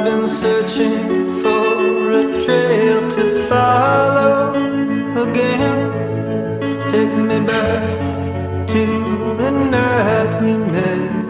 been searching for a trail to follow again. Take me back to the night we met.